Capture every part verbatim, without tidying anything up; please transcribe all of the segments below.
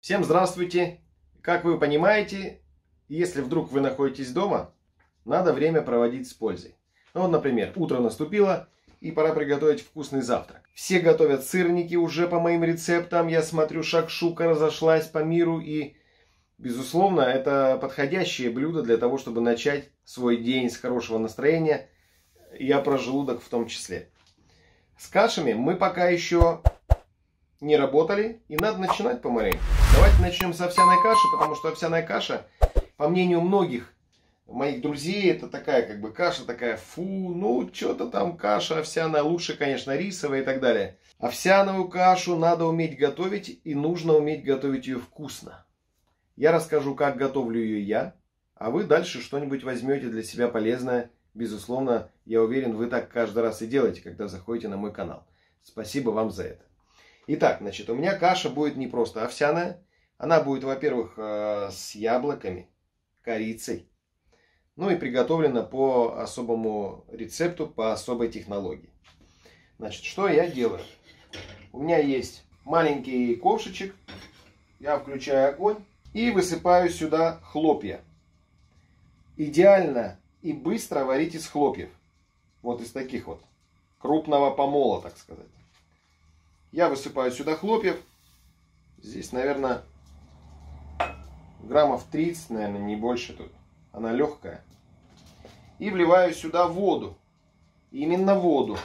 Всем здравствуйте! Как вы понимаете, если вдруг вы находитесь дома, надо время проводить с пользой. Ну вот, например, утро наступило и пора приготовить вкусный завтрак. Все готовят сырники уже по моим рецептам. Я смотрю, шакшука разошлась по миру и, безусловно, это подходящее блюдо для того, чтобы начать свой день с хорошего настроения. Я про желудок в том числе. С кашами мы пока еще не работали, и надо начинать помаленьку. Давайте начнем с овсяной каши, потому что овсяная каша, по мнению многих моих друзей, это такая как бы каша такая, фу, ну что-то там каша овсяная, лучше, конечно, рисовая и так далее. Овсяную кашу надо уметь готовить, и нужно уметь готовить ее вкусно. Я расскажу, как готовлю ее я, а вы дальше что-нибудь возьмете для себя полезное. Безусловно, я уверен, вы так каждый раз и делаете, когда заходите на мой канал. Спасибо вам за это. Итак, значит, у меня каша будет не просто овсяная. Она будет, во-первых, с яблоками, корицей. Ну и приготовлена по особому рецепту, по особой технологии. Значит, что я делаю? У меня есть маленький ковшичек. Я включаю огонь и высыпаю сюда хлопья. Идеально и быстро варить из хлопьев. Вот из таких вот. Крупного помола, так сказать. Я высыпаю сюда хлопьев. Здесь, наверное, граммов тридцать, наверное, не больше тут. Она легкая. И вливаю сюда воду. Именно воду.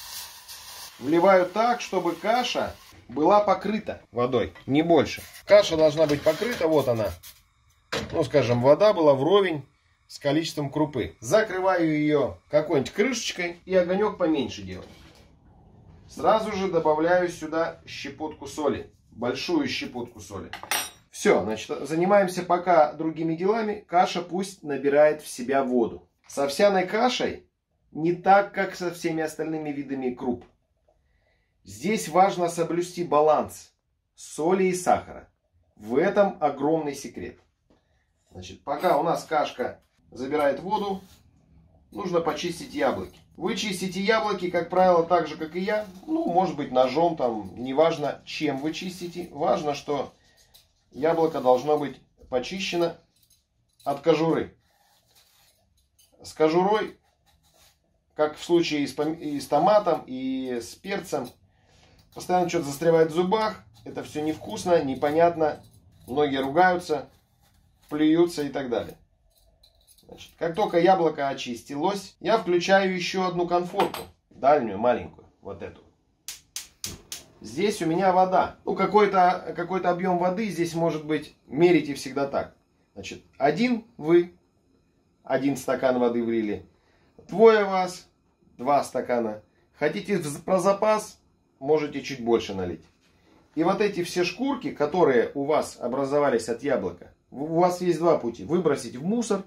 Вливаю так, чтобы каша была покрыта водой. Не больше. Каша должна быть покрыта. Вот она. Ну, скажем, вода была вровень с количеством крупы. Закрываю ее какой-нибудь крышечкой и огонек поменьше делаю. Сразу же добавляю сюда щепотку соли. Большую щепотку соли. Все, значит, занимаемся пока другими делами. Каша пусть набирает в себя воду. С овсяной кашей не так, как со всеми остальными видами круп. Здесь важно соблюсти баланс соли и сахара. В этом огромный секрет. Значит, пока у нас кашка забирает воду, нужно почистить яблоки. Вы чистите яблоки, как правило, так же, как и я. Ну, может быть, ножом, там, неважно, чем вы чистите. Важно, что яблоко должно быть почищено от кожуры. С кожурой, как в случае и с, и с томатом, и с перцем, постоянно что-то застревает в зубах. Это все невкусно, непонятно. Многие ругаются, плюются и так далее. Значит, как только яблоко очистилось, я включаю еще одну конфорку. Дальнюю, маленькую. Вот эту. Здесь у меня вода. Ну, какой-то какой-то объем воды здесь может быть. Мерите всегда так. Значит, один вы, один стакан воды влили. Двое вас, два стакана. Хотите про запас, можете чуть больше налить. И вот эти все шкурки, которые у вас образовались от яблока, у вас есть два пути. Выбросить в мусор.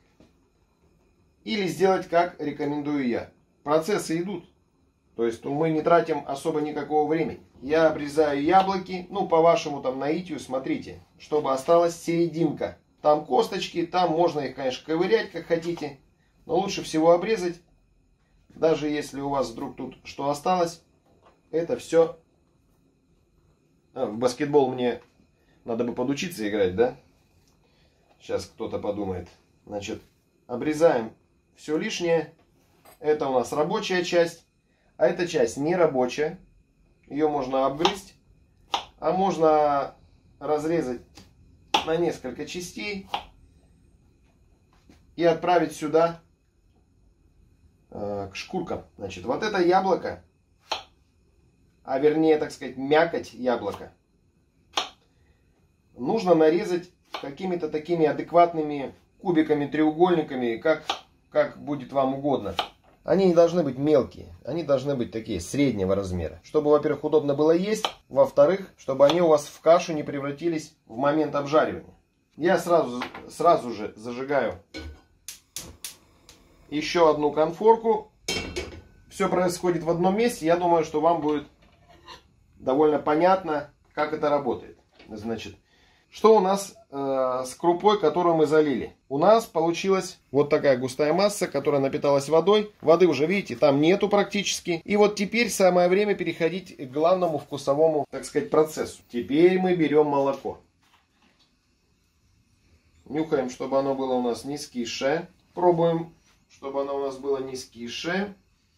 Или сделать, как рекомендую я. Процессы идут. То есть мы не тратим особо никакого времени. Я обрезаю яблоки. Ну, по вашему там наитию, смотрите. Чтобы осталась серединка. Там косточки. Там можно их, конечно, ковырять, как хотите. Но лучше всего обрезать. Даже если у вас вдруг тут что осталось. Это все. А, в баскетбол мне надо бы подучиться играть, да? Сейчас кто-то подумает. Значит, обрезаем все лишнее. Это у нас рабочая часть. А эта часть не рабочая. Ее можно обгрызть. А можно разрезать на несколько частей. И отправить сюда э, к шкуркам. Значит, вот это яблоко. А вернее, так сказать, мякоть яблока. Нужно нарезать какими-то такими адекватными кубиками, треугольниками, как... как будет вам угодно. Они не должны быть мелкие. Они должны быть такие среднего размера. Чтобы, во-первых, удобно было есть. Во-вторых, чтобы они у вас в кашу не превратились в момент обжаривания. Я сразу, сразу же зажигаю еще одну конфорку. Все происходит в одном месте. Я думаю, что вам будет довольно понятно, как это работает. Значит, что у нас э, с крупой, которую мы залили? У нас получилась вот такая густая масса, которая напиталась водой. Воды уже, видите, там нету практически. И вот теперь самое время переходить к главному вкусовому, так сказать, процессу. Теперь мы берем молоко. Нюхаем, чтобы оно было у нас не скисшее. Пробуем, чтобы оно у нас было не скисшее.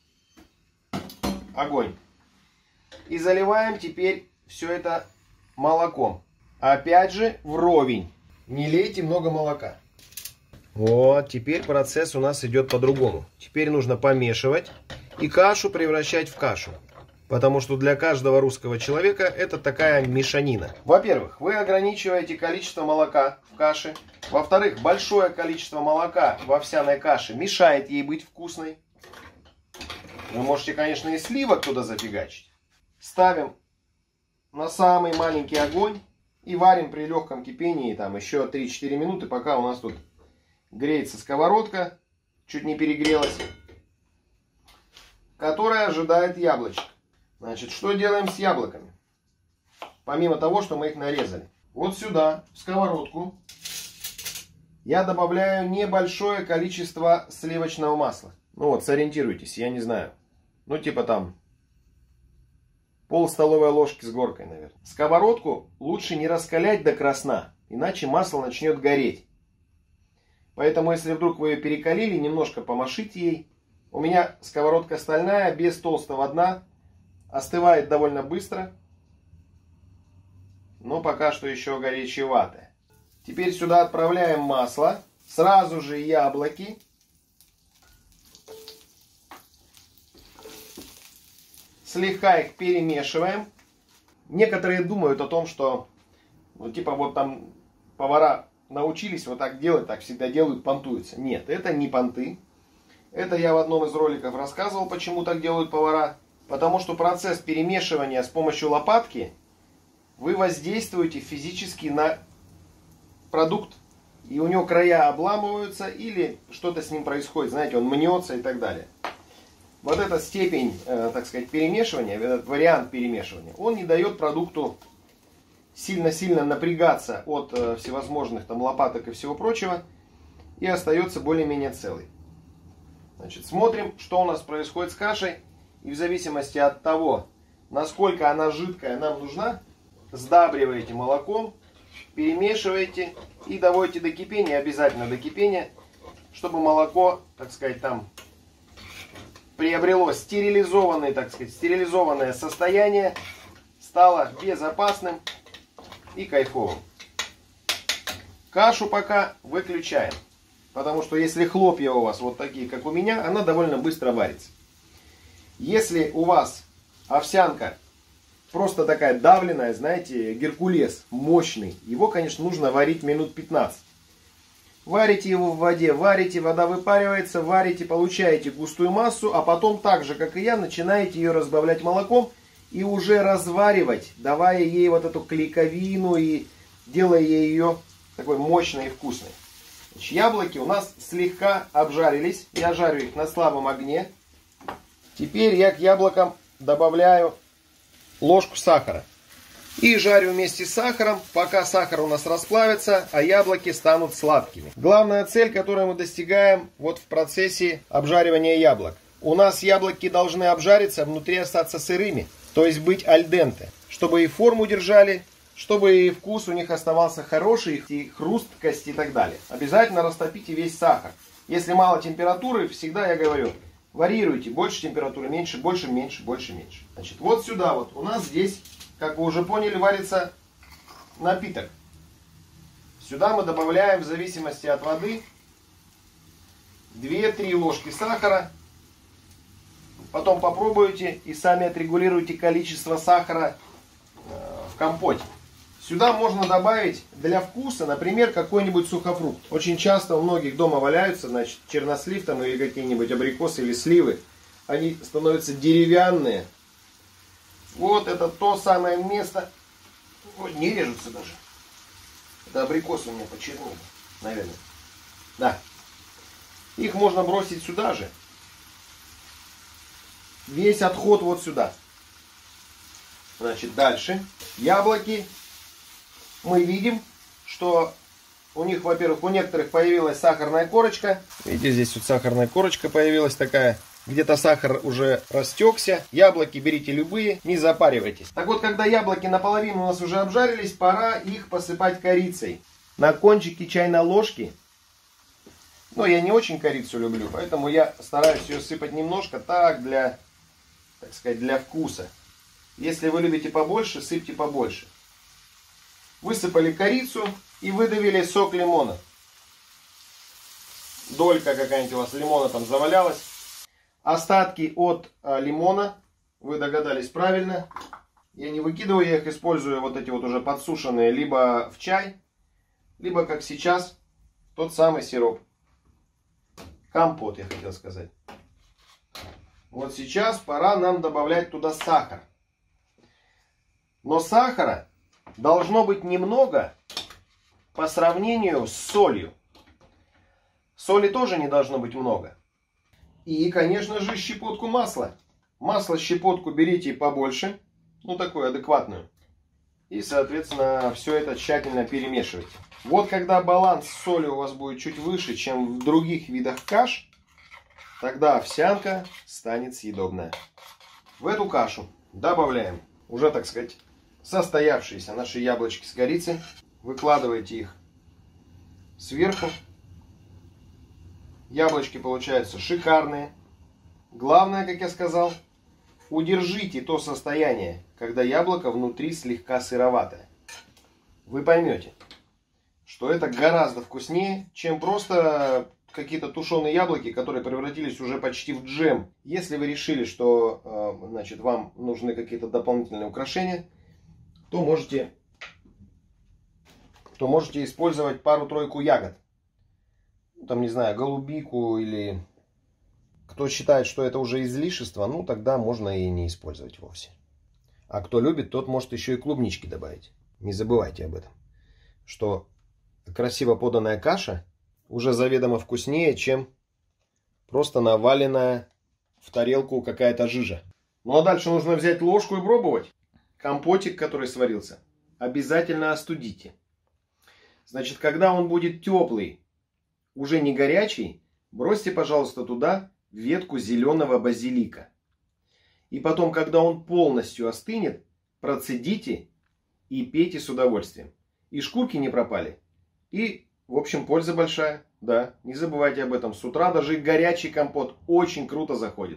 Огонь. И заливаем теперь все это молоком. Опять же вровень. Не лейте много молока. Вот, теперь процесс у нас идет по-другому. Теперь нужно помешивать и кашу превращать в кашу. Потому что для каждого русского человека это такая мешанина. Во-первых, вы ограничиваете количество молока в каше. Во-вторых, большое количество молока в овсяной каше мешает ей быть вкусной. Вы можете, конечно, и сливок туда зафигачить. Ставим на самый маленький огонь и варим при легком кипении там еще три-четыре минуты, пока у нас тут греется сковородка, чуть не перегрелась, которая ожидает яблочек. Значит, что делаем с яблоками? Помимо того, что мы их нарезали. Вот сюда, в сковородку, я добавляю небольшое количество сливочного масла. Ну вот, сориентируйтесь, я не знаю. Ну, типа там пол столовой ложки с горкой, наверное. Сковородку лучше не раскалять до красна, иначе масло начнет гореть. Поэтому, если вдруг вы ее перекалили, немножко помашите ей. У меня сковородка стальная, без толстого дна. Остывает довольно быстро. Но пока что еще горячеватая. Теперь сюда отправляем масло. Сразу же яблоки. Слегка их перемешиваем. Некоторые думают о том, что ну, типа вот там повара научились вот так делать, так всегда делают, понтуются. Нет, это не понты. Это я в одном из роликов рассказывал, почему так делают повара. Потому что процесс перемешивания с помощью лопатки вы воздействуете физически на продукт. И у него края обламываются или что-то с ним происходит. Знаете, он мнется и так далее. Вот эта степень, э, так сказать, перемешивания, этот вариант перемешивания, он не дает продукту сильно-сильно напрягаться от э, всевозможных там лопаток и всего прочего. И остается более-менее целый. Значит, смотрим, что у нас происходит с кашей. И в зависимости от того, насколько она жидкая нам нужна, сдабриваете молоком, перемешиваете и доводите до кипения, обязательно до кипения, чтобы молоко, так сказать, там приобрело стерилизованное, так сказать, стерилизованное состояние, стало безопасным и кайфовым. Кашу пока выключаем, потому что если хлопья у вас вот такие, как у меня, она довольно быстро варится. Если у вас овсянка просто такая давленная, знаете, геркулес мощный, его, конечно, нужно варить минут пятнадцать. Варите его в воде, варите, вода выпаривается, варите, получаете густую массу, а потом так же, как и я, начинаете ее разбавлять молоком и уже разваривать, давая ей вот эту клейковину и делая ее такой мощной и вкусной. Значит, яблоки у нас слегка обжарились, я жарю их на слабом огне. Теперь я к яблокам добавляю ложку сахара. И жарю вместе с сахаром, пока сахар у нас расплавится, а яблоки станут сладкими. Главная цель, которую мы достигаем вот в процессе обжаривания яблок. У нас яблоки должны обжариться, внутри остаться сырыми, то есть быть аль денте. Чтобы и форму держали, чтобы и вкус у них оставался хороший, и хрусткость и так далее. Обязательно растопите весь сахар. Если мало температуры, всегда я говорю, варьируйте. Больше температуры, меньше, больше, меньше, больше, меньше. Значит, вот сюда вот у нас здесь, как вы уже поняли, варится напиток. Сюда мы добавляем, в зависимости от воды, две-три ложки сахара. Потом попробуйте и сами отрегулируйте количество сахара в компоте. Сюда можно добавить для вкуса, например, какой-нибудь сухофрукт. Очень часто у многих дома валяются, значит, чернослив там или какие-нибудь абрикосы или сливы. Они становятся деревянные. Вот это то самое место. Ой, не режутся даже. Это абрикосы у меня почернели, наверное. Да. Их можно бросить сюда же. Весь отход вот сюда. Значит, дальше. Яблоки. Мы видим, что у них, во-первых, у некоторых появилась сахарная корочка. Видите, здесь вот сахарная корочка появилась такая. Где-то сахар уже растекся. Яблоки берите любые, не запаривайтесь. Так вот, когда яблоки наполовину у нас уже обжарились, пора их посыпать корицей. на кончике чайной ложки. Но я не очень корицу люблю, поэтому я стараюсь ее сыпать немножко, так, для, так сказать, для вкуса. Если вы любите побольше, сыпьте побольше. Высыпали корицу и выдавили сок лимона. Долька какая-нибудь у вас лимона там завалялась. Остатки от а, лимона, вы догадались правильно. Я не выкидываю, я их использую, вот эти вот уже подсушенные, либо в чай, либо, как сейчас, тот самый сироп. Компот, я хотел сказать. Вот сейчас пора нам добавлять туда сахар. Но сахара должно быть немного по сравнению с солью. Соли тоже не должно быть много. И, конечно же, щепотку масла. Масло щепотку берите побольше, ну такую адекватную. И, соответственно, все это тщательно перемешивайте. Вот когда баланс соли у вас будет чуть выше, чем в других видах каш, тогда овсянка станет съедобная. В эту кашу добавляем уже, так сказать, состоявшиеся наши яблочки с корицей. Выкладываете их сверху. Яблочки получаются шикарные. Главное, как я сказал, удержите то состояние, когда яблоко внутри слегка сыроватое. Вы поймете, что это гораздо вкуснее, чем просто какие-то тушеные яблоки, которые превратились уже почти в джем. Если вы решили, что значит, вам нужны какие-то дополнительные украшения, то можете, то можете использовать пару-тройку ягод. Там, не знаю, голубику или... Кто считает, что это уже излишество, ну тогда можно и не использовать вовсе. А кто любит, тот может еще и клубнички добавить. Не забывайте об этом. Что красиво поданная каша уже заведомо вкуснее, чем просто наваленная в тарелку какая-то жижа. Ну а дальше нужно взять ложку и пробовать. Компотик, который сварился, обязательно остудите. Значит, когда он будет теплый, уже не горячий, бросьте, пожалуйста, туда ветку зеленого базилика. И потом, когда он полностью остынет, процедите и пейте с удовольствием. И шкурки не пропали. И, в общем, польза большая. Да, не забывайте об этом. С утра даже горячий компот очень круто заходит.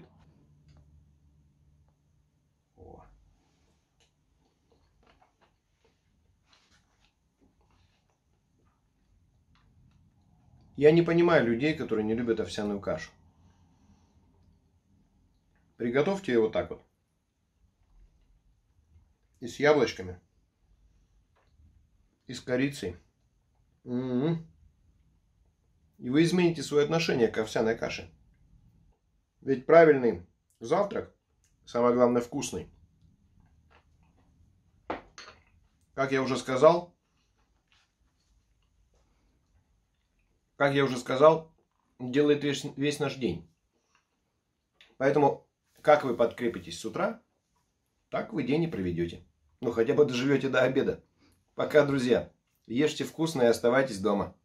О. Я не понимаю людей, которые не любят овсяную кашу. Приготовьте ее вот так вот. И с яблочками. И с корицей. М-м-м. И вы измените свое отношение к овсяной каше. Ведь правильный завтрак, самое главное, вкусный. Как я уже сказал, как я уже сказал, делает весь, весь наш день. Поэтому, как вы подкрепитесь с утра, так вы день и проведете. Ну, хотя бы доживете до обеда. Пока, друзья. Ешьте вкусно и оставайтесь дома.